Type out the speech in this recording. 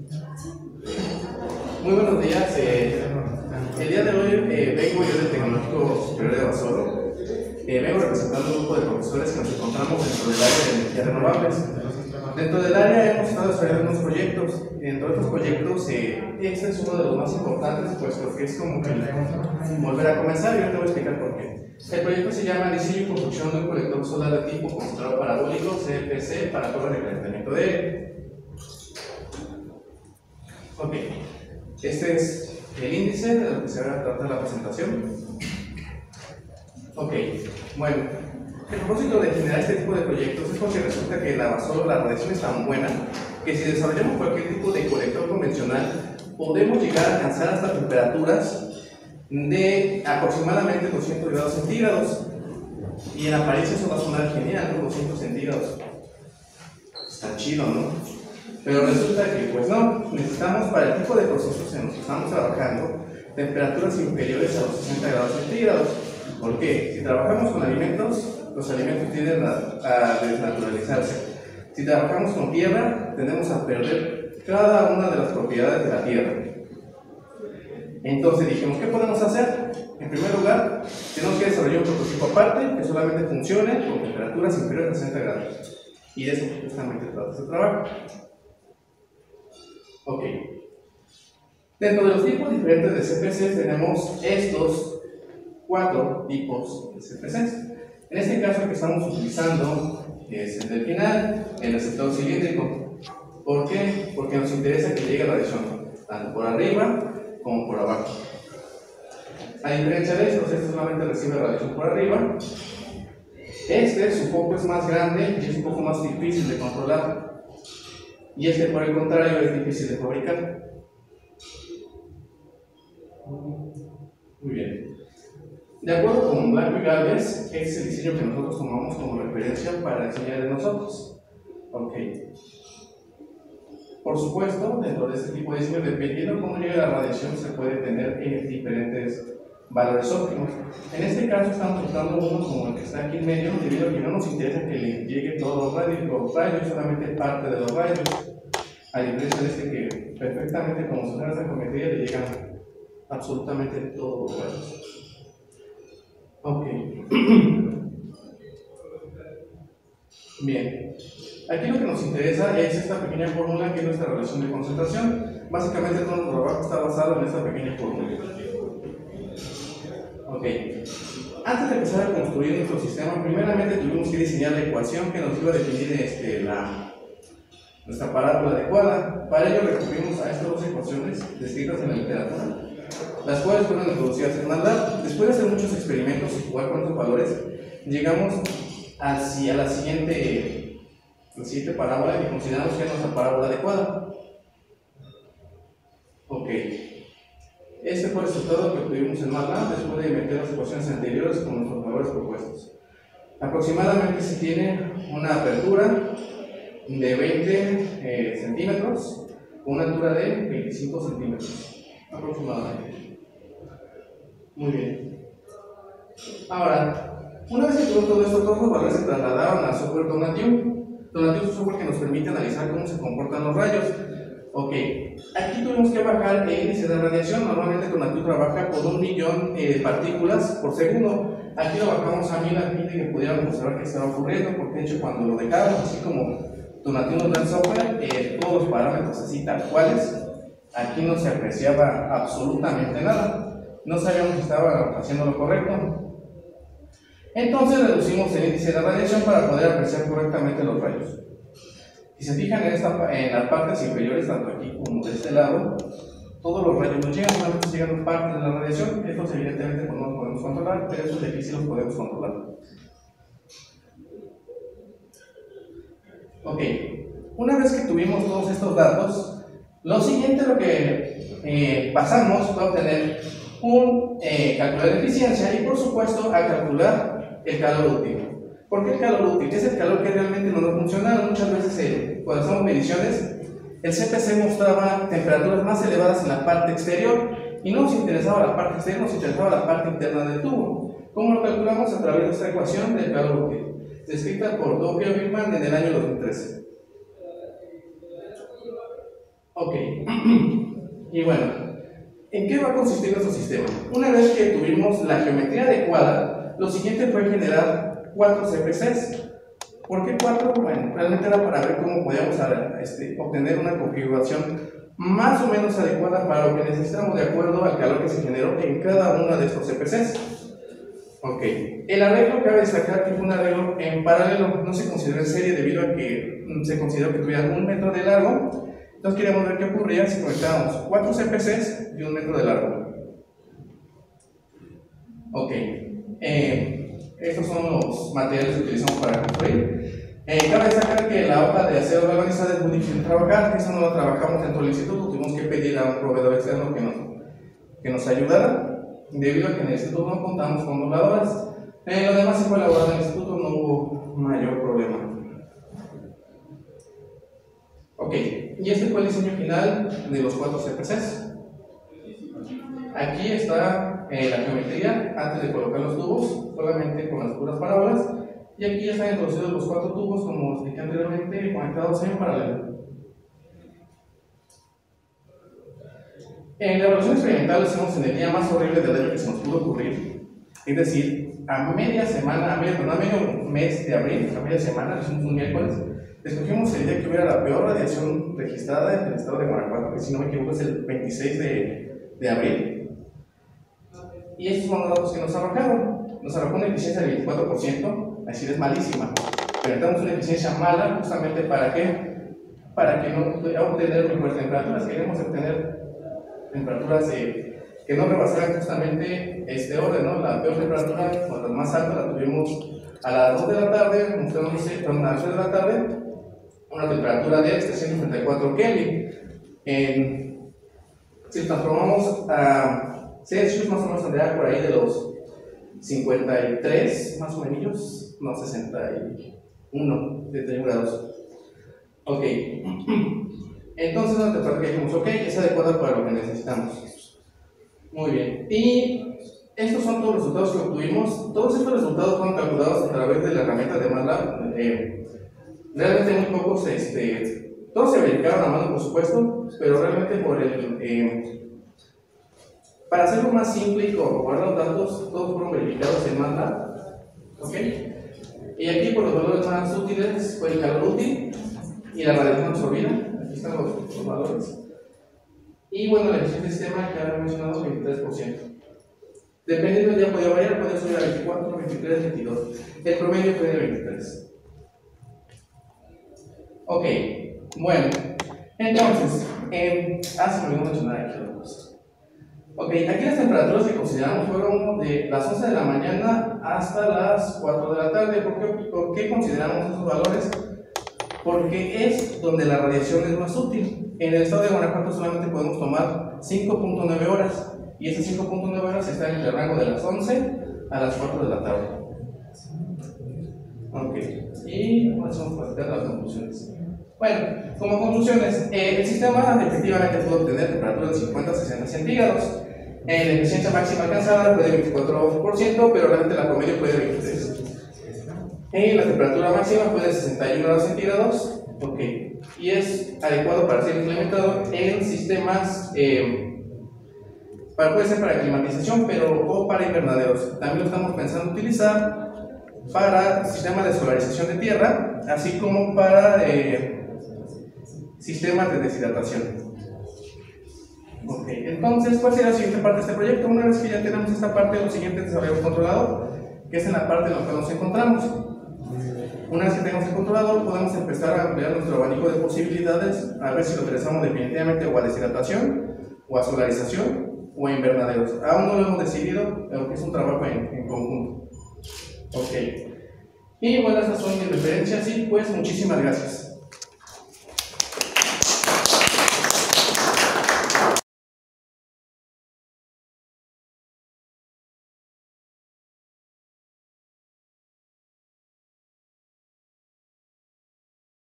Muy buenos días. El día de hoy vengo yo del Tecnológico Superior de Basolo. Vengo representando un grupo de profesores que nos encontramos dentro del área de energías renovables. Dentro del área hemos estado desarrollando unos proyectos. Dentro de estos proyectos, este es uno de los más importantes, pues porque es como que volver a comenzar y yo te voy a explicar por qué. El proyecto se llama Diseño y Construcción de un colector solar de tipo concentrado parabólico CFC para torres de calentamiento de aire. Ok, este es el índice de lo que se va a tratar la presentación. Ok, bueno, el propósito de generar este tipo de proyectos es porque resulta que la radiación es tan buena que si desarrollamos cualquier tipo de colector convencional podemos llegar a alcanzar hasta temperaturas de aproximadamente 200 grados centígrados y en apariencia eso va a sonar genial, ¿no? 200 centígrados está chido, ¿no? Pero resulta que pues no, necesitamos para el tipo de procesos en los que estamos trabajando temperaturas inferiores a los 60 grados centígrados. ¿Por qué? Si trabajamos con alimentos, los alimentos tienden a desnaturalizarse. Si trabajamos con tierra, tendemos a perder cada una de las propiedades de la tierra. Entonces dijimos, ¿qué podemos hacer? En primer lugar, tenemos que desarrollar un prototipo aparte que solamente funcione con temperaturas inferiores a 60 grados. Y de eso justamente trata este trabajo. Ok. Dentro de los tipos diferentes de CFCs tenemos estos 4 tipos de CFCs. En este caso el que estamos utilizando es el del final, el receptor cilíndrico. ¿Por qué? Porque nos interesa que llegue radiación tanto por arriba como por abajo. A diferencia de estos, este solamente recibe radiación por arriba. Su foco es más grande y es un poco más difícil de controlar. Y este, por el contrario, es difícil de fabricar. Muy bien. De acuerdo con Blanco y Gálvez, este es el diseño que nosotros tomamos como referencia para diseñar de nosotros. Ok. Por supuesto, dentro de este tipo de diseño, dependiendo de cómo llegue la radiación, se puede tener diferentes valores óptimos. En este caso estamos usando uno como el que está aquí en medio, debido a que no nos interesa que le lleguen todos los rayos, solamente parte de los rayos. A diferencia de este que perfectamente como si fuera esa geometría le llegan absolutamente todos los rayos. Ok. Bien. Aquí lo que nos interesa es esta pequeña fórmula que es nuestra relación de concentración. Básicamente todo nuestro trabajo está basado en esta pequeña fórmula. Ok. Antes de empezar a construir nuestro sistema, primeramente tuvimos que diseñar la ecuación que nos iba a definir nuestra parábola adecuada. Para ello recurrimos a estas dos ecuaciones descritas en la literatura, las cuales fueron introducidas en MATLAB. Después de hacer muchos experimentos y jugar con estos valores, llegamos hacia la siguiente parábola que consideramos que es nuestra parábola adecuada. Ok. Este fue el resultado que obtuvimos en MATLAB después de meter las ecuaciones anteriores con nuestros valores propuestos. Aproximadamente se tiene una apertura de 20 centímetros con una altura de 25 centímetros aproximadamente. Muy bien. Ahora, una vez que tuvimos todo esto, todos los valores se trasladaron al software Tonatiuh. Tonatiuh es un software que nos permite analizar cómo se comportan los rayos. Ok, aquí tuvimos que bajar el índice de radiación. Normalmente Tonatiuh trabaja por 1.000.000 de partículas por segundo. Aquí lo bajamos a 1000 a fin de que pudiéramos observar qué estaba ocurriendo, porque de hecho cuando lo dejamos así como Tonatiuh nos da el software, todos los parámetros así tal cuales, aquí no se apreciaba absolutamente nada. No sabíamos si estaba haciendo lo correcto. Entonces reducimos el índice de radiación para poder apreciar correctamente los rayos. Si se fijan en las partes inferiores, tanto aquí como de este lado, todos los rayos nos llegan, solamente llegan partes de la radiación. Estos evidentemente no los podemos controlar, pero estos de aquí sí los podemos controlar. Ok, una vez que tuvimos todos estos datos, lo siguiente lo que pasamos fue a obtener un calculador de eficiencia y por supuesto a calcular el calor útil. ¿Por qué el calor útil? Es el calor que realmente no nos funciona. Muchas veces cuando hacemos mediciones, el CPC mostraba temperaturas más elevadas en la parte exterior y no nos interesaba la parte exterior, nos interesaba la parte interna del tubo. ¿Cómo lo calculamos? A través de esta ecuación del calor útil, descrita por Doppler-Bigman en el año 2013. Ok. Y bueno, ¿en qué va a consistir nuestro sistema? Una vez que tuvimos la geometría adecuada, lo siguiente fue generar 4 CPCs. ¿Por qué 4? Bueno, realmente era para ver cómo podíamos obtener una configuración más o menos adecuada para lo que necesitamos de acuerdo al calor que se generó en cada uno de estos CPCs. Ok, el arreglo cabe destacar que fue un arreglo en paralelo, no se consideró en serie debido a que se consideró que tuviera 1 metro de largo. Entonces queríamos ver qué ocurría si conectábamos 4 CPCs de 1 metro de largo. Ok, estos son los materiales que utilizamos para construir. Cabe destacar que la hoja de acero galvanizado es muy difícil de trabajar, esa no la trabajamos dentro del instituto, tuvimos que pedir a un proveedor externo que nos ayudara, debido a que en el instituto no contamos con dobladoras. Lo demás se fue elaborado en el instituto, no hubo mayor problema. Ok, y este fue el diseño final de los 4 CPCs. Aquí está la geometría antes de colocar los tubos, solamente con las puras parábolas. Y aquí ya están introducidos los 4 tubos, como expliqué anteriormente, conectados en paralelo. En la evaluación experimental lo hicimos en el día más horrible del año que se nos pudo ocurrir. Es decir, a medio mes de abril, a media semana, es un miércoles, escogimos el día que hubiera la peor radiación registrada en el estado de Guanajuato, que si no me equivoco es el 26 de abril. Y estos son los datos que nos arrojaron. Nos arrojó una eficiencia del 24%, es decir, es malísima. Pero necesitamos una eficiencia mala, justamente ¿para qué? Para que no obtener mejores temperaturas. Queremos obtener temperaturas que no rebasaran justamente este orden, ¿no? La peor temperatura, la más alta, la tuvimos a las 2 de la tarde, mostrándose a las 3 de la tarde, una temperatura de 334 Kelvin. Si transformamos a Celsius, más o menos tendría por ahí de los 53, más o menos, no, 61 de grados. Ok, entonces la temperatura que dijimos, ok, es adecuada para lo que necesitamos. Muy bien, y estos son todos los resultados que obtuvimos. Todos estos resultados fueron calculados a través de la herramienta de MATLAB. Realmente muy pocos, todos se verificaron a mano, por supuesto, pero realmente para hacerlo más simple y corroborar los datos, todos fueron verificados en MATLAB. ¿Ok? Y aquí por los valores más útiles fue el calor útil y la radiación absorbida. Aquí están los valores. Y bueno, la eficiencia del sistema que había mencionado, 23%. Dependiendo del día podía variar, podía subir a 24, 23, 22. El promedio fue de 23. Ok, bueno, entonces, se me olvidó mencionar aquí otra cosa. Ok, aquí las temperaturas que consideramos fueron de las 11 de la mañana hasta las 4 de la tarde. ¿Por qué consideramos esos valores? Porque es donde la radiación es más útil. En el estado de Guanajuato solamente podemos tomar 5.9 horas y esas 5.9 horas están en el rango de las 11 a las 4 de la tarde. Ok, y vamos a platicar las conclusiones. Bueno, como conclusiones, el sistema efectivamente pudo obtener temperaturas de 50 a 60 centígrados. La eficiencia máxima alcanzada fue de 24%, pero realmente la promedio fue de 23%. La temperatura máxima fue de 61 grados centígrados, ok, y es adecuado para ser implementado en sistemas, puede ser para climatización, o para invernaderos. También lo estamos pensando utilizar para sistemas de solarización de tierra, así como para sistemas de deshidratación. Ok, entonces, ¿cuál será la siguiente parte de este proyecto? Una vez que ya tenemos esta parte, lo siguiente es desarrollar un controlador, que es en la parte en la que nos encontramos. Una vez que tengamos el controlador, podemos empezar a ampliar nuestro abanico de posibilidades, a ver si lo utilizamos definitivamente o a deshidratación, o a solarización, o a invernaderos. Aún no lo hemos decidido, aunque es un trabajo en conjunto. Ok. Y bueno, estas son mis referencias y pues muchísimas gracias.